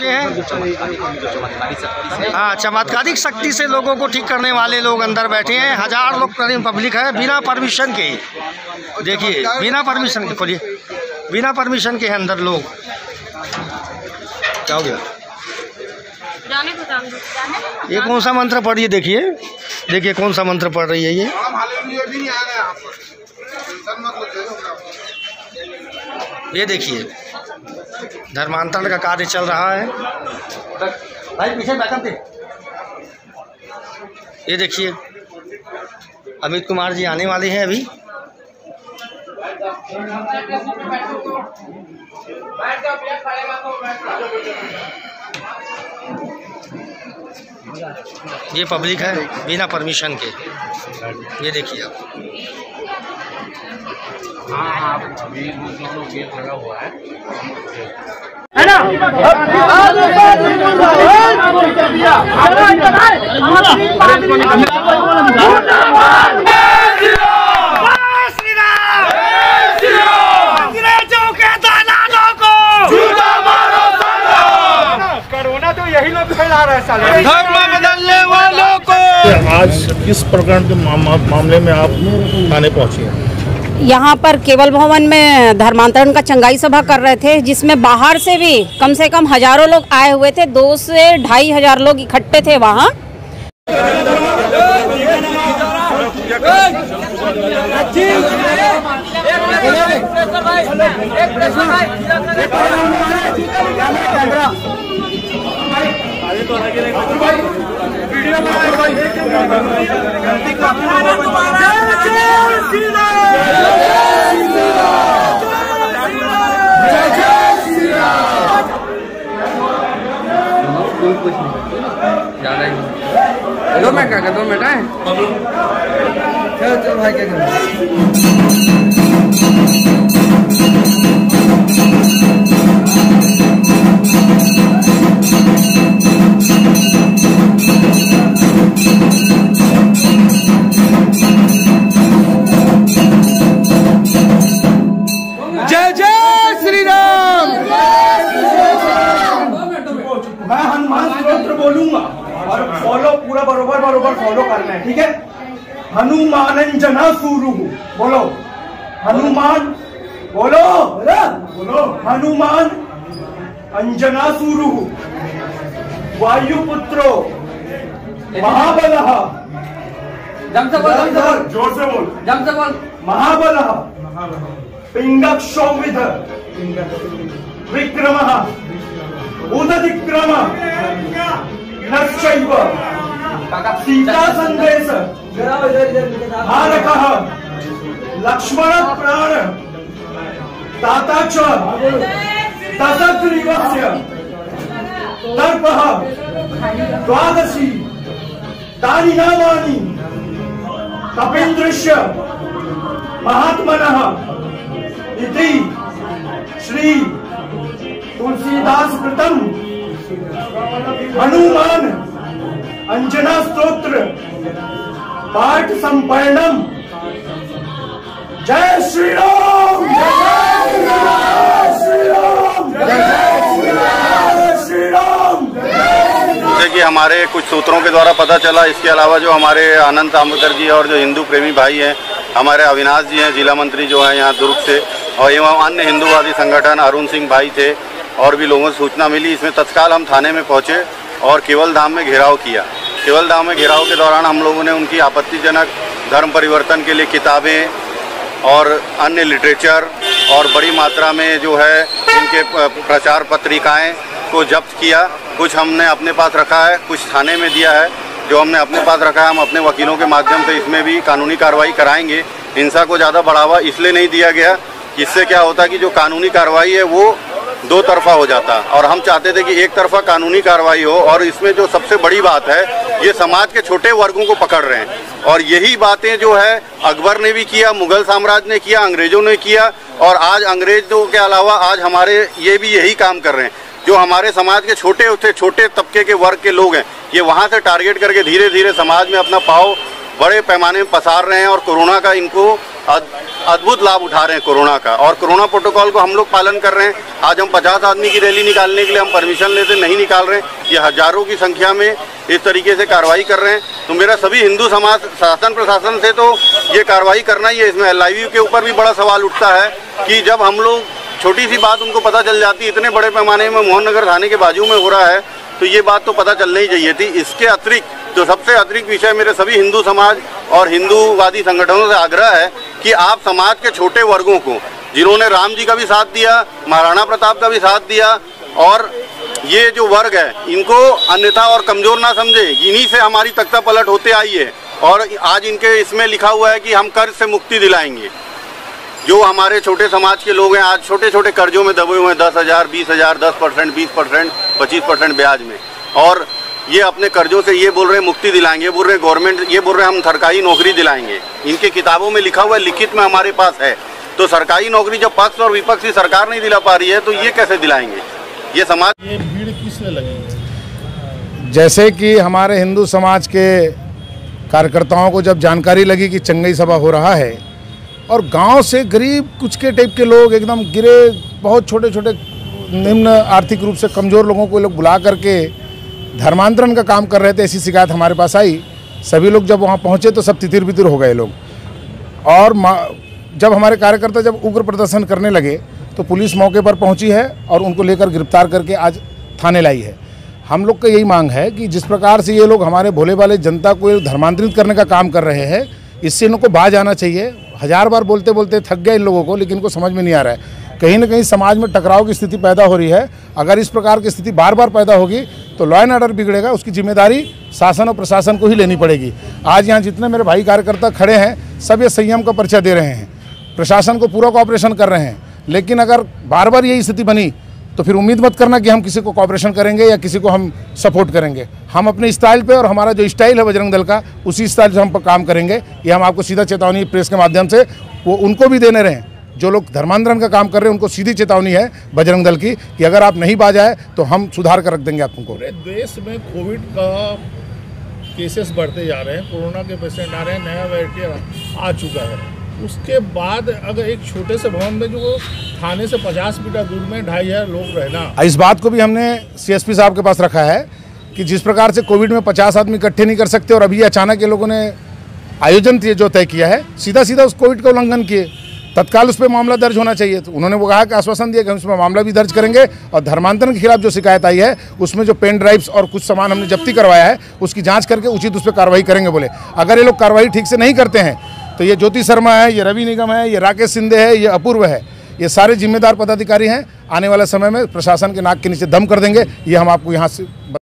चुके हैं। हाँ, चमत्कारिक शक्ति से लोगों को ठीक करने वाले लोग अंदर बैठे हैं। 1000 लोग पब्लिक है बिना परमिशन के। देखिए बिना परमिशन के, खोलिए, बिना परमिशन के अंदर लोग। क्या हो गया? ये कौन सा मंत्र पढ़ रही है? देखिए देखिए कौन सा मंत्र पढ़ रही है ये। ये देखिए धर्मांतरण का कार्य चल रहा है। भाई पीछे बैकअप दे। ये देखिए अमित कुमार जी आने वाले हैं अभी। ये पब्लिक है बिना परमिशन के। ये देखिए आप। हाँ, अभी दोनों गेट लगा हुआ है ना। कोरोना तो यही लोग फैला रहे हैं, धर्म बदलने वालों को। आज किस प्रकरण के मामले में आप थाने पहुंचे हैं? यहाँ पर केवल भवन में धर्मांतरण का चंगाई सभा कर रहे थे, जिसमें बाहर से भी कम से कम हजारों लोग आए हुए थे। 2 से 2,500 लोग इकट्ठे थे वहाँ। कुछ नहीं ज़्यादा ही 2 मिनट का 2 मिनट है। चल भाई क्या जय जय श्री राम। मैं हनुमान स्तोत्र बोलूंगा और फॉलो पूरा बरोबर फॉलो करना है, ठीक है? हनुमानंजना सुरु बोलो, हनुमान बोलो बोलो, हनुमान अंजना सुरु वायुपुत्रो महाबलः। जोर से बोल, महाबलः पिंगक्षौविध विक्रमः उदतिक्रम नश्चैव सीता संदेश भारतः लक्ष्मण प्राण दाता च दशग्रीवस्य तर्पः 12 तानि नामानि कपीन्द्रस्य महात्मनः इति श्री तुलसीदास कृतम हनुमान अंजना स्तोत्र पाठ संपन्नम। जय श्री राम, जय श्री राम, जय श्री राम। जैसे कि हमारे कुछ सूत्रों के द्वारा पता चला, इसके अलावा जो हमारे आनंद ताम्बकर जी और जो हिंदू प्रेमी भाई हैं, हमारे अविनाश जी हैं जिला मंत्री जो हैं यहाँ दुर्ग से, और एवं अन्य हिंदूवादी संगठन अरुण सिंह भाई थे और भी लोगों से सूचना मिली। इसमें तत्काल हम थाने में पहुंचे और केवल धाम में घेराव किया। केवल धाम में घेराव के दौरान हम लोगों ने उनकी आपत्तिजनक धर्म परिवर्तन के लिए किताबें और अन्य लिटरेचर और बड़ी मात्रा में जो है इनके प्रचार पत्रिकाएं को जब्त किया। कुछ हमने अपने पास रखा है, कुछ थाने में दिया है। जो हमने अपने पास रखा है हम अपने वकीलों के माध्यम से इसमें भी कानूनी कार्रवाई कराएंगे। हिंसा को ज़्यादा बढ़ावा इसलिए नहीं दिया गया, इससे क्या होता कि जो कानूनी कार्रवाई है वो 2 तरफा हो जाता, और हम चाहते थे कि एक तरफा कानूनी कार्रवाई हो। और इसमें जो सबसे बड़ी बात है, ये समाज के छोटे वर्गों को पकड़ रहे हैं, और यही बातें जो है अकबर ने भी किया, मुगल साम्राज्य ने किया, अंग्रेजों ने किया, और आज अंग्रेजों के अलावा आज हमारे ये भी यही काम कर रहे हैं। जो हमारे समाज के छोटे तबके के वर्ग के लोग हैं, ये वहाँ से टारगेट करके धीरे धीरे समाज में अपना पाव बड़े पैमाने में पसार रहे हैं, और कोरोना का इनको अद्भुत लाभ उठा रहे हैं कोरोना का, और कोरोना प्रोटोकॉल को हम लोग पालन कर रहे हैं। आज हम 50 आदमी की रैली निकालने के लिए हम परमिशन लेते नहीं निकाल रहे हैं, ये हजारों की संख्या में इस तरीके से कार्रवाई कर रहे हैं। तो मेरा सभी हिंदू समाज, शासन प्रशासन से तो ये कार्रवाई करना ही है। इसमें LIV के ऊपर भी बड़ा सवाल उठता है कि जब हम लोग छोटी सी बात उनको पता चल जाती है, इतने बड़े पैमाने में मोहन नगर थाने के बाजू में हो रहा है, तो ये बात तो पता चलनी ही चाहिए थी। इसके अतिरिक्त जो सबसे अतिरिक्त विषय मेरे सभी हिंदू समाज और हिंदूवादी संगठनों से आग्रह है कि आप समाज के छोटे वर्गों को, जिन्होंने राम जी का भी साथ दिया, महाराणा प्रताप का भी साथ दिया, और ये जो वर्ग है इनको अन्यथा और कमजोर ना समझे। इन्हीं से हमारी तख्ता पलट होते आई है, और आज इनके इसमें लिखा हुआ है कि हम कर्ज से मुक्ति दिलाएंगे। जो हमारे छोटे समाज के लोग हैं आज छोटे छोटे कर्जों में दबे हुए हैं, 10,000, 20,000, 10%, 20%, 25% ब्याज में, और ये अपने कर्जों से ये बोल रहे हैं मुक्ति दिलाएंगे, बोल रहे हैं गवर्नमेंट, ये बोल रहे हैं हम सरकारी नौकरी दिलाएंगे। इनके किताबों में लिखा हुआ है, लिखित में हमारे पास है। तो सरकारी नौकरी जब पक्ष और विपक्ष की सरकार नहीं दिला पा रही है तो ये कैसे दिलाएंगे? ये समाज, ये भीड़ किस लिए लगी? जैसे कि हमारे हिंदू समाज के कार्यकर्ताओं को जब जानकारी लगी कि चंगई सभा हो रहा है, और गांव से गरीब कुछ के टाइप के लोग एकदम गिरे, बहुत छोटे छोटे निम्न आर्थिक रूप से कमज़ोर लोगों को लोग बुला करके धर्मांतरण का काम कर रहे थे, ऐसी शिकायत हमारे पास आई। सभी लोग जब वहाँ पहुँचे तो सब तितिर बितिर हो गए लोग, और जब हमारे कार्यकर्ता जब उग्र प्रदर्शन करने लगे तो पुलिस मौके पर पहुंची है और उनको लेकर गिरफ्तार करके आज थाने लाई है। हम लोग का यही मांग है कि जिस प्रकार से ये लोग हमारे भोले भाले जनता को धर्मांतरित करने का काम कर रहे हैं, इससे इनको बाज आना चाहिए। हजार बार बोलते बोलते थक गए इन लोगों को, लेकिन इनको समझ में नहीं आ रहा है। कहीं ना कहीं समाज में टकराव की स्थिति पैदा हो रही है। अगर इस प्रकार की स्थिति बार बार पैदा होगी तो लॉ एंड ऑर्डर बिगड़ेगा, उसकी जिम्मेदारी शासन और प्रशासन को ही लेनी पड़ेगी। आज यहाँ जितने मेरे भाई कार्यकर्ता खड़े हैं सब ये संयम का परिचय दे रहे हैं, प्रशासन को पूरा कोऑपरेशन कर रहे हैं। लेकिन अगर बार बार यही स्थिति बनी तो फिर उम्मीद मत करना कि हम किसी को कोऑपरेशन करेंगे या किसी को हम सपोर्ट करेंगे। हम अपने स्टाइल पे, और हमारा जो स्टाइल है बजरंग दल का, उसी स्टाइल से हम काम करेंगे। ये हम आपको सीधा चेतावनी प्रेस के माध्यम से वो उनको भी देने रहे हैं, जो लोग धर्मांतरण का काम कर रहे हैं उनको सीधी चेतावनी है बजरंग दल की कि अगर आप नहीं बाज आए तो हम सुधार कर रख देंगे आप तुमको। देश में कोविड का केसेस बढ़ते जा रहे हैं, कोरोना के पेशेंट आ रहे हैं, नया वेरिएंट आ चुका है। उसके बाद अगर एक छोटे से भवन में जो थाने से 50 मीटर दूर में 2,500 लोग रहना, इस बात को भी हमने CSP साहब के पास रखा है कि जिस प्रकार से कोविड में 50 आदमी इकट्ठे नहीं कर सकते, और अभी अचानक ये लोगों ने आयोजन जो तय किया है, सीधा सीधा उस कोविड का उल्लंघन किए, तत्काल उस पर मामला दर्ज होना चाहिए। तो उन्होंने वो कहा कि आश्वासन दिया कि हम उस पर मामला भी दर्ज करेंगे, और धर्मांतरण के खिलाफ जो शिकायत आई है उसमें जो पेन ड्राइव्स और कुछ सामान हमने जब्ती करवाया है उसकी जांच करके उचित उस पर कार्रवाई करेंगे बोले। अगर ये लोग कार्रवाई ठीक से नहीं करते हैं तो ये ज्योति शर्मा है, ये रवि निगम है, ये राकेश सिंधे है, ये अपूर्व है, ये सारे जिम्मेदार पदाधिकारी हैं। आने वाले समय में प्रशासन के नाक के नीचे दम कर देंगे, ये हम आपको यहाँ से